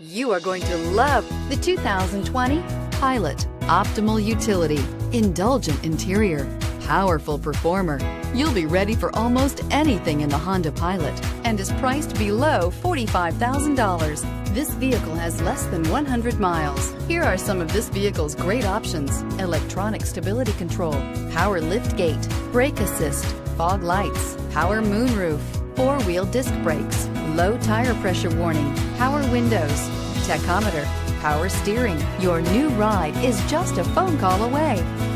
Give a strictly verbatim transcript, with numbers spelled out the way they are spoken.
You are going to love the two thousand twenty Pilot. Optimal utility, indulgent interior, powerful performer. You'll be ready for almost anything in the Honda Pilot and is priced below forty-five thousand dollars. This vehicle has less than one hundred miles. Here are some of this vehicle's great options: electronic stability control, power lift gate, brake assist, fog lights, power moonroof, four-wheel disc brakes, low tire pressure warning, power windows, tachometer, power steering. Your new ride is just a phone call away.